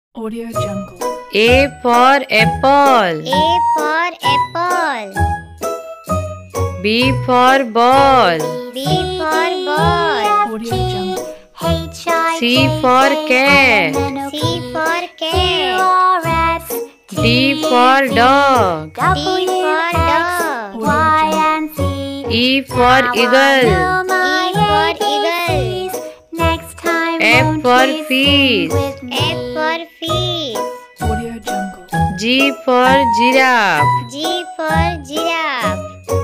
Audio Jungle. A for apple. A for apple. B for ball. B for ball. Audio Jungle. C for cat. C for cat. D for dog. D for dog. E for eagle. E for eagle. F for fish. F for fish. Audio Jungle. G for giraffe. G for giraffe.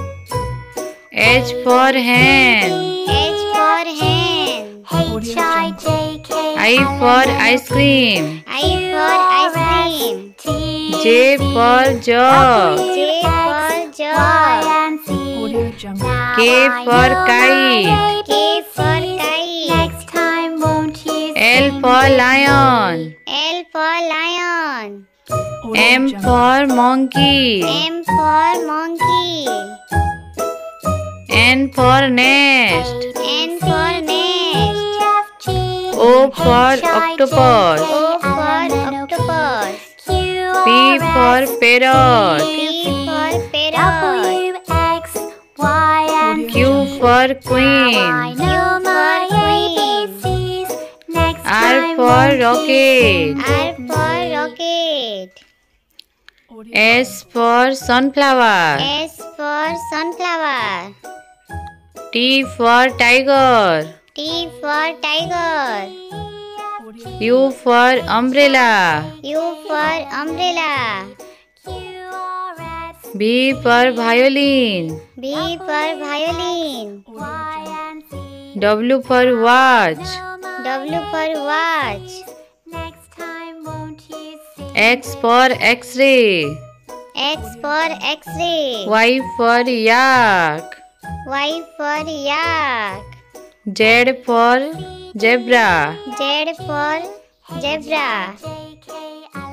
H for hen. H for hen. Audio Jungle. I for ice cream. I for ice cream. J for jug. J for jug. Audio Jungle. K for kite. K for kite. L for lion. L for lion. Audio M Jungle. for monkey. M for monkey. N for nest. N for nest. O for octopus. O for octopus. P for parrot. P for parrot. Audio Q Jungle. for queen. Q for queen. R for rocket. R for rocket. Audio S for sunflower. S for sunflower. T for tiger. T for tiger. Audio U for umbrella. U for umbrella. V for violin. V for violin. W for watch. W for watch. X for x-ray. X for x-ray. Y for yak. Y for yak. Z for zebra. Z for zebra.